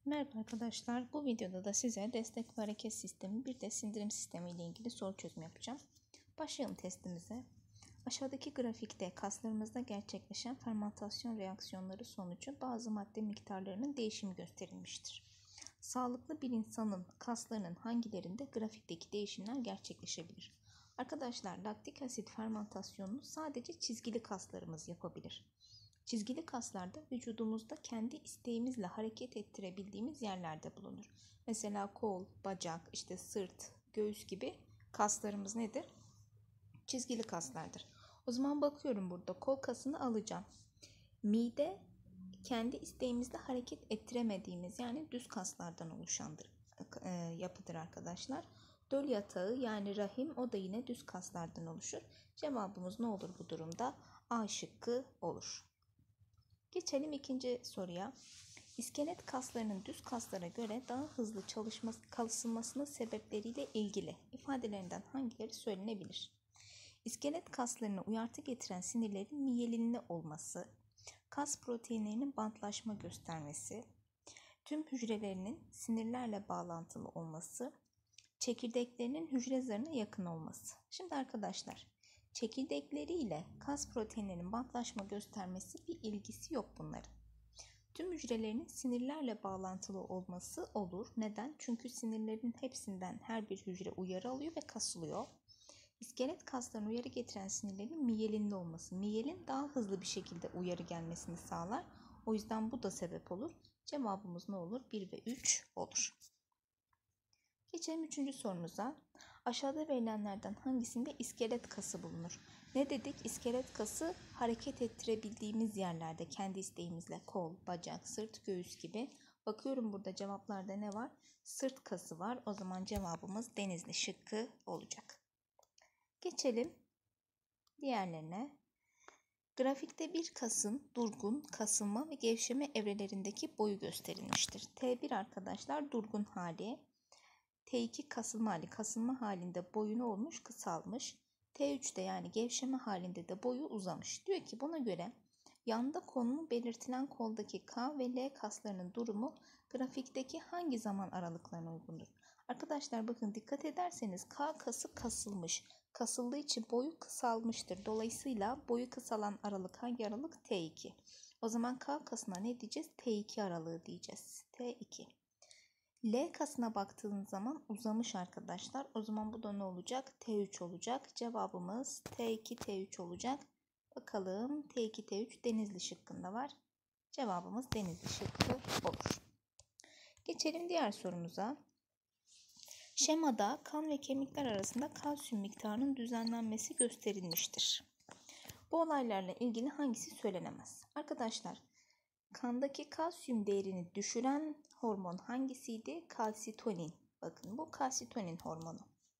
Merhaba arkadaşlar. Bu videoda da size destek ve hareket sistemi bir de sindirim sistemi ile ilgili soru çözümü yapacağım. Başlayalım testimize. Aşağıdaki grafikte kaslarımızda gerçekleşen fermentasyon reaksiyonları sonucu bazı madde miktarlarının değişimi gösterilmiştir. Sağlıklı bir insanın kaslarının hangilerinde grafikteki değişimler gerçekleşebilir? Arkadaşlar, laktik asit fermentasyonunu sadece çizgili kaslarımız yapabilir. Çizgili kaslarda vücudumuzda kendi isteğimizle hareket ettirebildiğimiz yerlerde bulunur. Mesela kol, bacak, sırt, göğüs gibi kaslarımız nedir? Çizgili kaslardır. O zaman bakıyorum, burada kol kasını alacağım. Mide kendi isteğimizle hareket ettiremediğimiz, yani düz kaslardan oluşandır, yapıdır arkadaşlar. Döl yatağı yani rahim, o da yine düz kaslardan oluşur. Cevabımız ne olur bu durumda? A şıkkı olur. Geçelim ikinci soruya. İskelet kaslarının düz kaslara göre daha hızlı çalışmasının sebepleriyle ilgili ifadelerinden hangileri söylenebilir? İskelet kaslarına uyarı getiren sinirlerin miyelinli olması, kas proteinlerinin bantlaşma göstermesi, tüm hücrelerinin sinirlerle bağlantılı olması, çekirdeklerinin hücre zarına yakın olması. Şimdi arkadaşlar, çekirdekleri ile kas proteinlerinin bantlaşma göstermesi bir ilgisi yok bunların. Tüm hücrelerinin sinirlerle bağlantılı olması olur. Neden? Çünkü sinirlerin hepsinden her bir hücre uyarı alıyor ve kasılıyor. İskelet kaslarına uyarı getiren sinirlerin miyelinli olması. Miyelin daha hızlı bir şekilde uyarı gelmesini sağlar. O yüzden bu da sebep olur. Cevabımız ne olur? 1 ve 3 olur. Geçelim üçüncü sorumuza. Aşağıda verilenlerden hangisinde iskelet kası bulunur? Ne dedik? İskelet kası hareket ettirebildiğimiz yerlerde kendi isteğimizle kol, bacak, sırt, göğüs gibi. Bakıyorum, burada cevaplarda ne var? Sırt kası var. O zaman cevabımız Denizli şıkkı olacak. Geçelim diğerlerine. Grafikte bir kasın durgun, kasılma ve gevşeme evrelerindeki boyu gösterilmiştir. T1 arkadaşlar durgun hali. T2 kasılma hali. Kasılma halinde boyu ne olmuş? Kısalmış. T3'te yani gevşeme halinde de boyu uzamış. Diyor ki buna göre yanda konumu belirtilen koldaki K ve L kaslarının durumu grafikteki hangi zaman aralıklarına uygundur? Arkadaşlar bakın, dikkat ederseniz K kası kasılmış. Kasıldığı için boyu kısalmıştır. Dolayısıyla boyu kısalan aralık hangi aralık? T2. O zaman K kasına ne diyeceğiz? T2 aralığı diyeceğiz. T2. L kasına baktığınız zaman uzamış arkadaşlar. O zaman bu da ne olacak? T3 olacak. Cevabımız T2, T3 olacak. Bakalım, T2, T3 Denizli şıkkında var. Cevabımız Denizli şıkkı olur. Geçelim diğer sorumuza. Şemada kan ve kemikler arasında kalsiyum miktarının düzenlenmesi gösterilmiştir. Bu olaylarla ilgili hangisi söylenemez? Arkadaşlar, kandaki kalsiyum değerini düşüren hormon hangisiydi? Kalsitonin. Bakın, bu kalsitonin hormonu.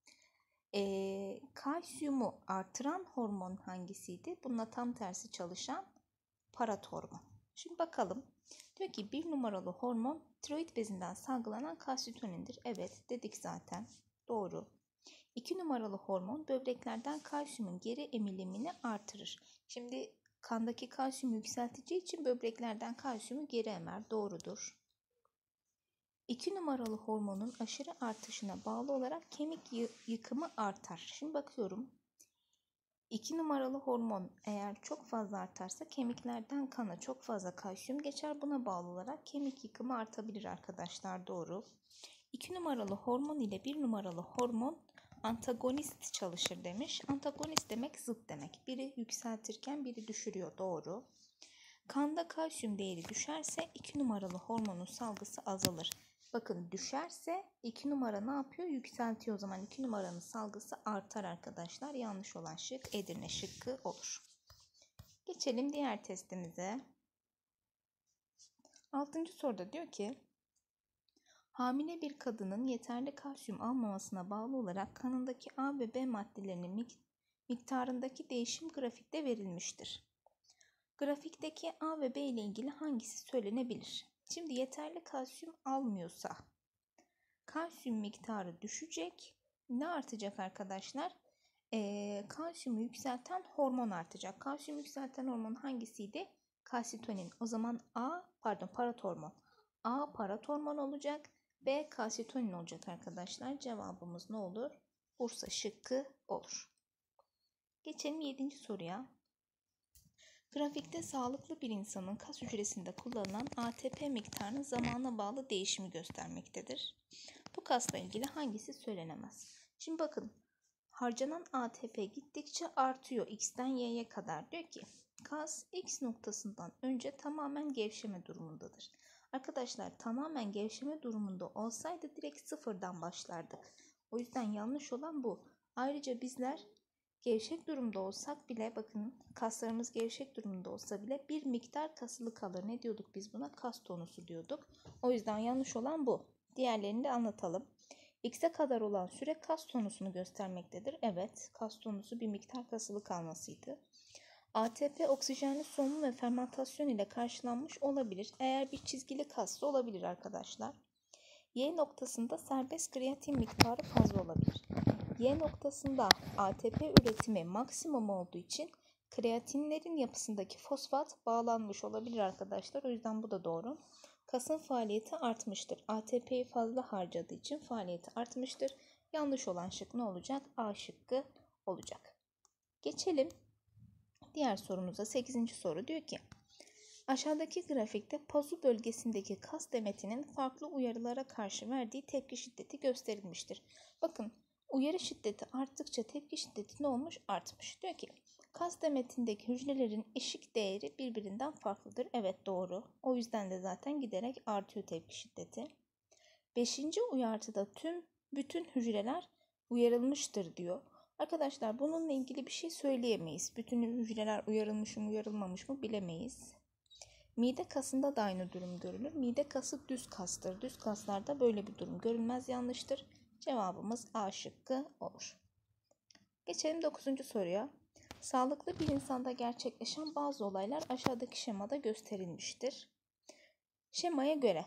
Kalsiyumu artıran hormon hangisiydi? Bununla tam tersi çalışan paratormon. Şimdi bakalım. Diyor ki 1 numaralı hormon tiroid bezinden salgılanan kalsitonindir. Evet, dedik zaten. Doğru. 2 numaralı hormon böbreklerden kalsiyumun geri emilimini artırır. Şimdi kandaki kalsiyumu yükselteceği için böbreklerden kalsiyumu geri emer. Doğrudur. 2 numaralı hormonun aşırı artışına bağlı olarak kemik yıkımı artar. Şimdi bakıyorum. 2 numaralı hormon eğer çok fazla artarsa kemiklerden kana çok fazla kalsiyum geçer. Buna bağlı olarak kemik yıkımı artabilir arkadaşlar. Doğru. 2 numaralı hormon ile 1 numaralı hormon antagonist çalışır demiş. Antagonist demek zıt demek. Biri yükseltirken biri düşürüyor. Doğru. Kanda kalsiyum değeri düşerse 2 numaralı hormonun salgısı azalır. Bakın, düşerse 2 numara ne yapıyor? Yükseltiyor. O zaman 2 numaranın salgısı artar arkadaşlar. Yanlış olan şık Edirne şıkkı olur. Geçelim diğer testimize. 6. soruda diyor ki hamile bir kadının yeterli kalsiyum almamasına bağlı olarak kanındaki A ve B maddelerinin miktarındaki değişim grafikte verilmiştir. Grafikteki A ve B ile ilgili hangisi söylenebilir? Şimdi yeterli kalsiyum almıyorsa kalsiyum miktarı düşecek. Ne artacak arkadaşlar? Kalsiyumu yükselten hormon artacak. Kalsiyum yükselten hormon hangisiydi? Kalsitonin. O zaman paratormon. A. Paratormon olacak. B. Kalsitonin olacak arkadaşlar. Cevabımız ne olur? Bursa şıkkı olur. Geçelim 7. soruya. Grafikte sağlıklı bir insanın kas hücresinde kullanılan ATP miktarının zamana bağlı değişimi göstermektedir. Bu kasla ilgili hangisi söylenemez? Şimdi bakın, harcanan ATP gittikçe artıyor x'ten y'ye kadar. Diyor ki kas x noktasından önce tamamen gevşeme durumundadır. Arkadaşlar tamamen gevşeme durumunda olsaydı direkt sıfırdan başlardık. O yüzden yanlış olan bu. Ayrıca bizler gevşek durumda olsak bile, bakın kaslarımız gevşek durumda olsa bile bir miktar kasılı kalır. Ne diyorduk biz buna? Kas tonusu diyorduk. O yüzden yanlış olan bu. Diğerlerini de anlatalım. X'e kadar olan süre kas tonusunu göstermektedir. Evet, kas tonusu bir miktar kasılı kalmasıydı. ATP oksijenli solunum ve fermentasyon ile karşılanmış olabilir. Eğer bir çizgili kassa olabilir arkadaşlar. Y noktasında serbest kreatin miktarı fazla olabilir. Y noktasında ATP üretimi maksimum olduğu için kreatinlerin yapısındaki fosfat bağlanmış olabilir arkadaşlar. O yüzden bu da doğru. Kasın faaliyeti artmıştır. ATP'yi fazla harcadığı için faaliyeti artmıştır. Yanlış olan şık ne olacak? A şıkkı olacak. Geçelim diğer sorumuza. 8. soru diyor ki aşağıdaki grafikte pazu bölgesindeki kas demetinin farklı uyarılara karşı verdiği tepki şiddeti gösterilmiştir. Bakın, uyarı şiddeti arttıkça tepki şiddeti ne olmuş? Artmış. Diyor ki kas demetindeki hücrelerin eşik değeri birbirinden farklıdır. Evet, doğru. O yüzden de zaten giderek artıyor tepki şiddeti. 5. uyartıda bütün hücreler uyarılmıştır diyor. Arkadaşlar bununla ilgili bir şey söyleyemeyiz. Bütün hücreler uyarılmış mı uyarılmamış mı bilemeyiz. Mide kasında da aynı durum görülür. Mide kası düz kastır. Düz kaslarda böyle bir durum görülmez, yanlıştır. Cevabımız A şıkkı olur. Geçelim 9. soruya. Sağlıklı bir insanda gerçekleşen bazı olaylar aşağıdaki şemada gösterilmiştir. Şemaya göre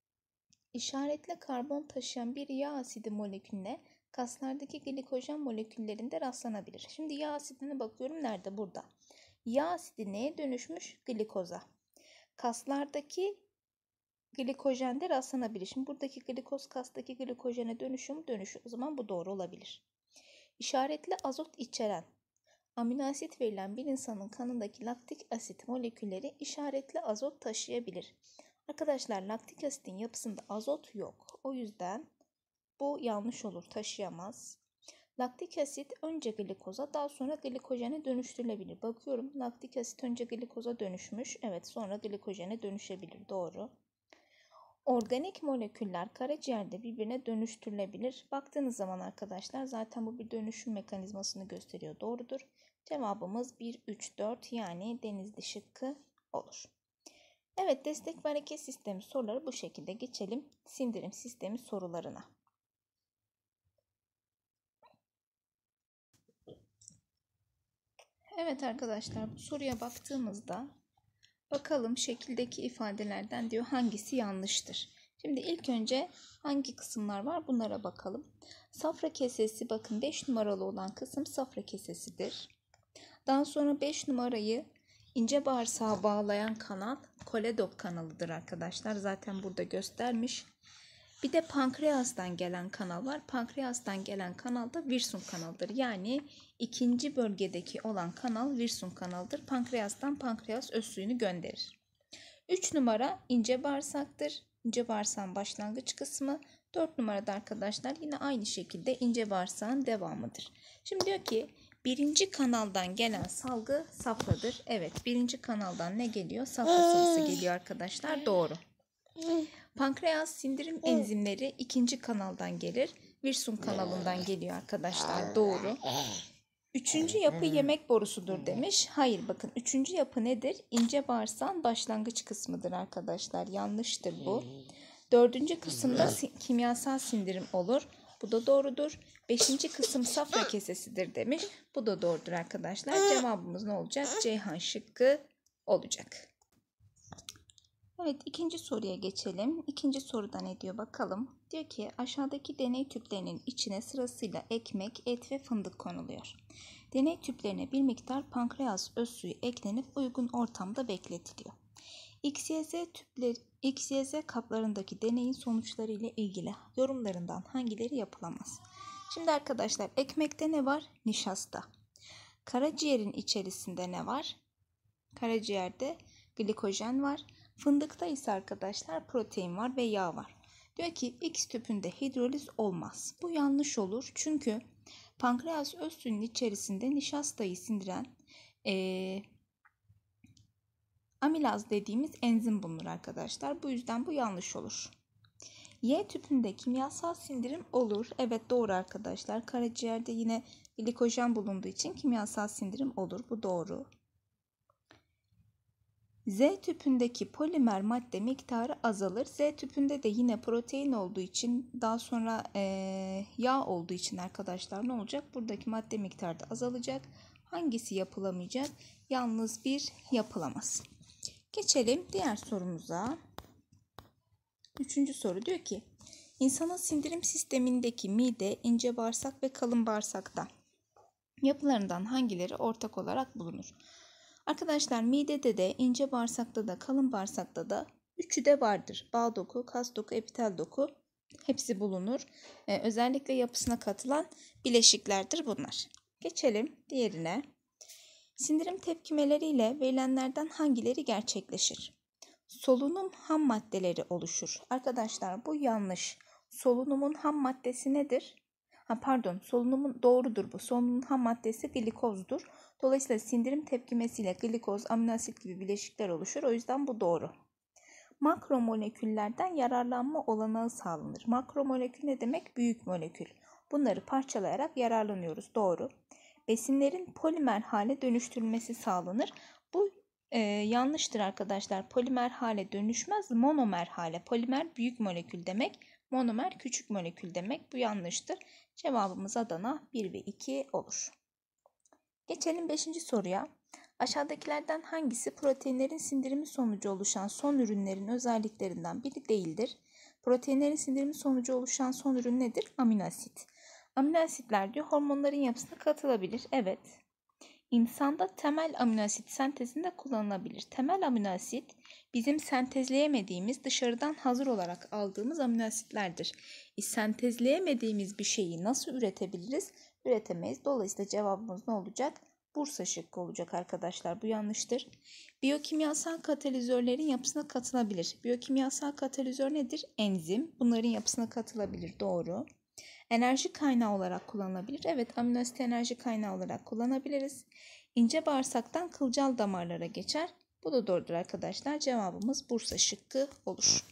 işaretli karbon taşıyan bir yağ asidi molekülüne kaslardaki glikojen moleküllerinde rastlanabilir. Şimdi yağ asidine bakıyorum. Nerede? Burada. Yağ asidi neye dönüşmüş? Glikoza. Kaslardaki glikojende rastlanabilir. Şimdi buradaki glikoz kastaki glikojene dönüşüyor mu? Dönüşüyor. O zaman bu doğru olabilir. İşaretli azot içeren amino asit verilen bir insanın kanındaki laktik asit molekülleri işaretli azot taşıyabilir. Arkadaşlar laktik asitin yapısında azot yok. O yüzden bu yanlış olur. Taşıyamaz. Laktik asit önce glikoza, daha sonra glikojene dönüştürülebilir. Bakıyorum, laktik asit önce glikoza dönüşmüş. Evet, sonra glikojene dönüşebilir. Doğru. Organik moleküller karaciğerde birbirine dönüştürülebilir. Baktığınız zaman arkadaşlar zaten bu bir dönüşüm mekanizmasını gösteriyor. Doğrudur. Cevabımız 1, 3, 4 yani Denizli şıkkı olur. Evet, destek ve hareket sistemi soruları bu şekilde. Geçelim sindirim sistemi sorularına. Evet arkadaşlar, bu soruya baktığımızda bakalım şekildeki ifadelerden diyor hangisi yanlıştır. Şimdi ilk önce hangi kısımlar var bunlara bakalım. Safra kesesi, bakın 5 numaralı olan kısım safra kesesidir. Daha sonra 5 numarayı ince bağırsağa bağlayan kanal koledok kanalıdır arkadaşlar. Zaten burada göstermiş. Bir de pankreastan gelen kanal var. Pankreastan gelen kanal da Wirsung kanalıdır. Yani ikinci bölgedeki olan kanal Wirsung kanalıdır. Pankreastan pankreas öz suyunu gönderir. 3 numara ince bağırsaktır. İnce bağırsağın başlangıç kısmı. 4 numarada arkadaşlar yine aynı şekilde ince bağırsağın devamıdır. Şimdi diyor ki birinci kanaldan gelen salgı safradır. Evet, birinci kanaldan ne geliyor? Safra sıvısı geliyor arkadaşlar. Doğru. Pankreas sindirim enzimleri ikinci kanaldan gelir. Wirsung kanalından geliyor arkadaşlar. Doğru. Üçüncü yapı yemek borusudur demiş. Hayır, bakın üçüncü yapı nedir? İnce bağırsağın başlangıç kısmıdır arkadaşlar. Yanlıştır bu. Dördüncü kısımda kimyasal sindirim olur. Bu da doğrudur. Beşinci kısım safra kesesidir demiş. Bu da doğrudur arkadaşlar. Cevabımız ne olacak? Ceyhan şıkkı olacak. Evet, ikinci soruya geçelim. İkinci soruda ne diyor bakalım. Diyor ki aşağıdaki deney tüplerinin içine sırasıyla ekmek, et ve fındık konuluyor. Deney tüplerine bir miktar pankreas öz suyu eklenip uygun ortamda bekletiliyor. XYZ X, Y, Z kaplarındaki deneyin sonuçları ile ilgili yorumlarından hangileri yapılamaz? Şimdi arkadaşlar, ekmekte ne var? Nişasta. Karaciğerin içerisinde ne var? Karaciğerde glikojen var. Fındıkta ise arkadaşlar protein var ve yağ var. Diyor ki X tüpünde hidroliz olmaz. Bu yanlış olur. Çünkü pankreas öz suyunun içerisinde nişastayı sindiren amilaz dediğimiz enzim bulunur arkadaşlar. Bu yüzden bu yanlış olur. Y tüpünde kimyasal sindirim olur. Evet, doğru arkadaşlar. Karaciğerde yine glikojen bulunduğu için kimyasal sindirim olur. Bu doğru. Z tüpündeki polimer madde miktarı azalır. Z tüpünde de yine protein olduğu için, daha sonra yağ olduğu için arkadaşlar ne olacak? Buradaki madde miktarı da azalacak. Hangisi yapılamayacak? Yalnız bir yapılamaz. Geçelim diğer sorumuza. Üçüncü soru diyor ki, insanın sindirim sistemindeki mide, ince bağırsak ve kalın bağırsakta yapılarından hangileri ortak olarak bulunur? Arkadaşlar, midede de, ince bağırsakta da, kalın bağırsakta da üçü de vardır. Bağ doku, kas doku, epitel doku hepsi bulunur. Özellikle yapısına katılan bileşiklerdir bunlar. Geçelim diğerine. Sindirim tepkimeleriyle verilenlerden hangileri gerçekleşir? Solunum ham maddeleri oluşur. Arkadaşlar, bu yanlış. Solunumun ham maddesi nedir? Solunumun doğrudur bu. Solunumun ham maddesi glikozdur. Dolayısıyla sindirim tepkimesiyle glikoz, amino asit gibi bileşikler oluşur. O yüzden bu doğru. Makromoleküllerden yararlanma olanağı sağlanır. Makromolekül ne demek? Büyük molekül. Bunları parçalayarak yararlanıyoruz. Doğru. Besinlerin polimer hale dönüştürülmesi sağlanır. Bu yanlıştır arkadaşlar. Polimer hale dönüşmez, monomer hale. Polimer büyük molekül demek, monomer küçük molekül demek. Bu yanlıştır. Cevabımız Adana 1 ve 2 olur. Geçelim 5. soruya. Aşağıdakilerden hangisi proteinlerin sindirimi sonucu oluşan son ürünlerin özelliklerinden biri değildir? Proteinlerin sindirimi sonucu oluşan son ürün nedir? Amino asit. Amino asitler diyor hormonların yapısına katılabilir. Evet. İnsanda temel amino asit sentezinde kullanılabilir. Temel amino asit bizim sentezleyemediğimiz, dışarıdan hazır olarak aldığımız amino asitlerdir. Sentezleyemediğimiz bir şeyi nasıl üretebiliriz? Üretemeyiz. Dolayısıyla cevabımız ne olacak? Bursa şıkkı olacak arkadaşlar. Bu yanlıştır. Biyokimyasal katalizörlerin yapısına katılabilir. Biyokimyasal katalizör nedir? Enzim. Bunların yapısına katılabilir. Doğru. Enerji kaynağı olarak kullanılabilir. Evet, amino asit enerji kaynağı olarak kullanabiliriz. İnce bağırsaktan kılcal damarlara geçer. Bu da doğrudur arkadaşlar. Cevabımız Bursa şıkkı olur.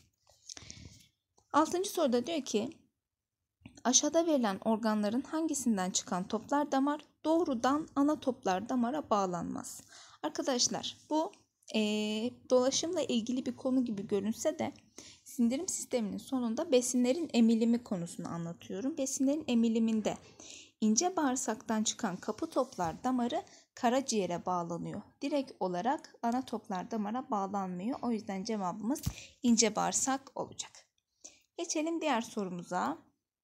6. soruda diyor ki, aşağıda verilen organların hangisinden çıkan toplar damar doğrudan ana toplar damara bağlanmaz? Arkadaşlar, bu dolaşımla ilgili bir konu gibi görünse de sindirim sisteminin sonunda besinlerin emilimi konusunu anlatıyorum. Besinlerin emiliminde ince bağırsaktan çıkan kapı toplar damarı karaciğere bağlanıyor. Direkt olarak ana toplar damara bağlanmıyor. O yüzden cevabımız ince bağırsak olacak. Geçelim diğer sorumuza.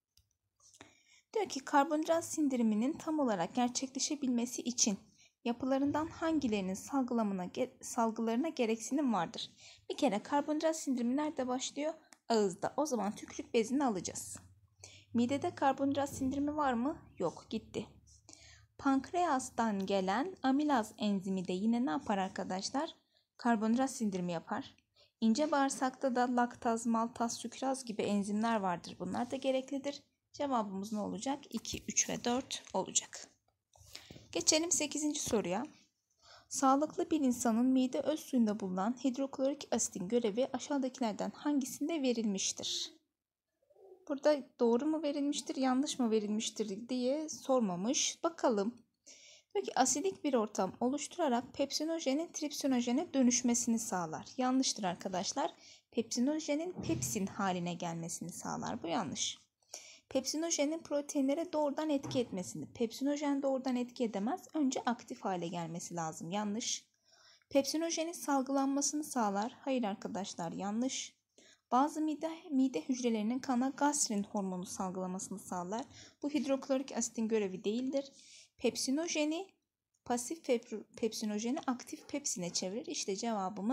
Diyor ki karbonhidrat sindiriminin tam olarak gerçekleşebilmesi için yapılarından hangilerinin salgılarına gereksinim vardır? Bir kere karbonhidrat sindirimi nerede başlıyor? Ağızda. O zaman tükürük bezini alacağız. Midede karbonhidrat sindirimi var mı? Yok, gitti. Pankreastan gelen amilaz enzimi de yine ne yapar arkadaşlar? Karbonhidrat sindirimi yapar. İnce bağırsakta da laktaz, maltaz, sükraz gibi enzimler vardır. Bunlar da gereklidir. Cevabımız ne olacak? 2, 3 ve 4 olacak. Geçelim 8. soruya. Sağlıklı bir insanın mide öz suyunda bulunan hidroklorik asitin görevi aşağıdakilerden hangisinde verilmiştir? Burada doğru mu verilmiştir, yanlış mı verilmiştir diye sormamış. Bakalım. Diyor ki asidik bir ortam oluşturarak pepsinojenin tripsinojene dönüşmesini sağlar. Yanlıştır arkadaşlar. Pepsinojenin pepsin haline gelmesini sağlar. Bu yanlış. Pepsinojenin proteinlere doğrudan etki etmesini. Pepsinojen doğrudan etki edemez. Önce aktif hale gelmesi lazım. Yanlış. Pepsinojenin salgılanmasını sağlar. Hayır arkadaşlar, yanlış. Bazı mide hücrelerinin kana gastrin hormonu salgılamasını sağlar. Bu hidroklorik asitin görevi değildir. Pasif pepsinojeni aktif pepsine çevirir. İşte cevabımız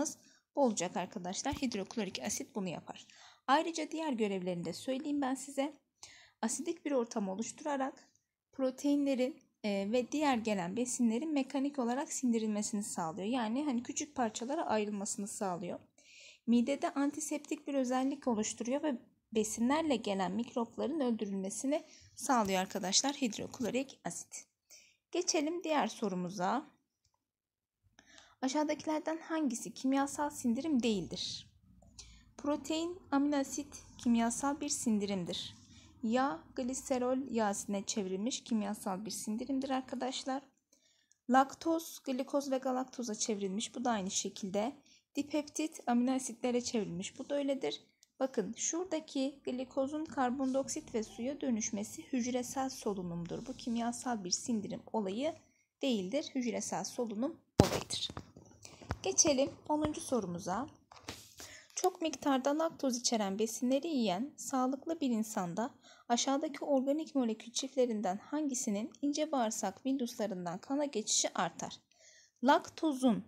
bu olacak arkadaşlar. Hidroklorik asit bunu yapar. Ayrıca diğer görevlerini de söyleyeyim ben size. Asidik bir ortam oluşturarak proteinlerin ve diğer gelen besinlerin mekanik olarak sindirilmesini sağlıyor. Yani hani küçük parçalara ayrılmasını sağlıyor. Midede antiseptik bir özellik oluşturuyor ve besinlerle gelen mikropların öldürülmesini sağlıyor arkadaşlar hidroklorik asit. Geçelim diğer sorumuza. Aşağıdakilerden hangisi kimyasal sindirim değildir? Protein, amino asit kimyasal bir sindirimdir. Yağ, gliserol yağ asidine çevrilmiş kimyasal bir sindirimdir arkadaşlar. Laktoz, glikoz ve galaktoza çevrilmiş. Bu da aynı şekilde. Dipeptit, amino asitlere çevrilmiş. Bu da öyledir. Bakın şuradaki glikozun karbondioksit ve suya dönüşmesi hücresel solunumdur. Bu kimyasal bir sindirim olayı değildir. Hücresel solunum olayıdır. Geçelim 10. sorumuza. Çok miktarda laktoz içeren besinleri yiyen sağlıklı bir insanda aşağıdaki organik molekül çiftlerinden hangisinin ince bağırsak villuslarından kana geçişi artar? Laktozun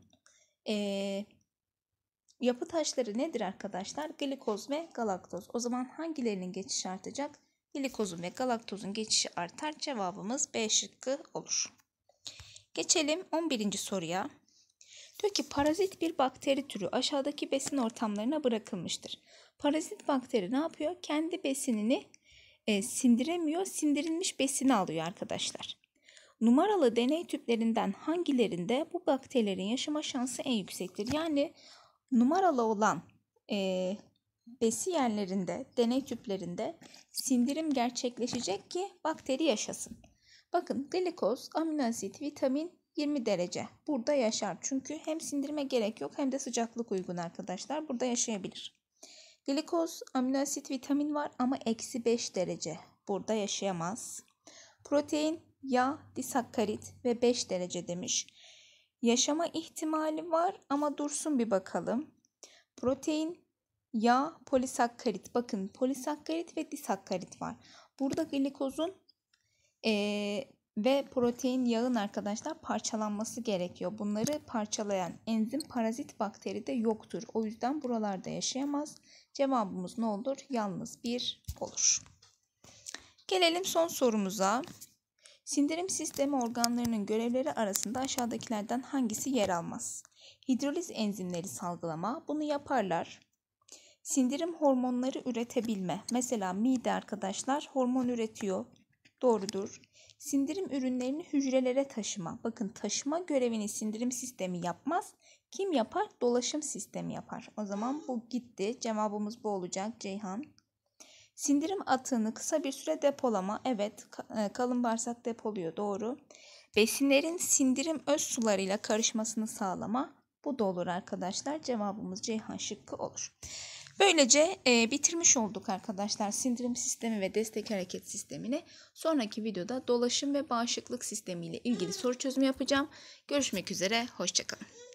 yapı taşları nedir arkadaşlar? Glikoz ve galaktoz. O zaman hangilerinin geçişi artacak? Glikozun ve galaktozun geçişi artar. Cevabımız B şıkkı olur. Geçelim 11. soruya. Diyor ki parazit bir bakteri türü aşağıdaki besin ortamlarına bırakılmıştır. Parazit bakteri ne yapıyor? Kendi besinini sindiremiyor, sindirilmiş besini alıyor arkadaşlar. Numaralı deney tüplerinden hangilerinde bu bakterilerin yaşama şansı en yüksektir? Yani numaralı olan besi yerlerinde, deney tüplerinde sindirim gerçekleşecek ki bakteri yaşasın. Bakın glikoz, amino asit, vitamin 20 derece. Burada yaşar. Çünkü hem sindirime gerek yok hem de sıcaklık uygun arkadaşlar. Burada yaşayabilir. Glikoz, amino asit, vitamin var ama -5 derece. Burada yaşayamaz. Protein, yağ, disakkarit ve 5 derece demiş. Yaşama ihtimali var ama dursun bir bakalım. Protein, yağ, polisakkarit. Bakın polisakkarit ve disakkarit var. Burada glikozun ve protein yağın arkadaşlar parçalanması gerekiyor. Bunları parçalayan enzim parazit bakteride yoktur. O yüzden buralarda yaşayamaz. Cevabımız ne olur? Yalnız 1 olur. Gelelim son sorumuza. Sindirim sistemi organlarının görevleri arasında aşağıdakilerden hangisi yer almaz? Hidroliz enzimleri salgılama. Bunu yaparlar. Sindirim hormonları üretebilme. Mesela mide arkadaşlar hormon üretiyor. Doğrudur. Sindirim ürünlerini hücrelere taşıma. Bakın taşıma görevini sindirim sistemi yapmaz. Kim yapar? Dolaşım sistemi yapar. O zaman bu gitti. Cevabımız bu olacak Ceyhan. Sindirim atığını kısa bir süre depolama. Evet, kalın bağırsak depoluyor. Doğru. Besinlerin sindirim öz sularıyla karışmasını sağlama. Bu da olur arkadaşlar. Cevabımız Ceyhan şıkkı olur. Böylece bitirmiş olduk arkadaşlar sindirim sistemi ve destek hareket sistemini. Sonraki videoda dolaşım ve bağışıklık sistemi ile ilgili soru çözümü yapacağım. Görüşmek üzere, hoşça kalın.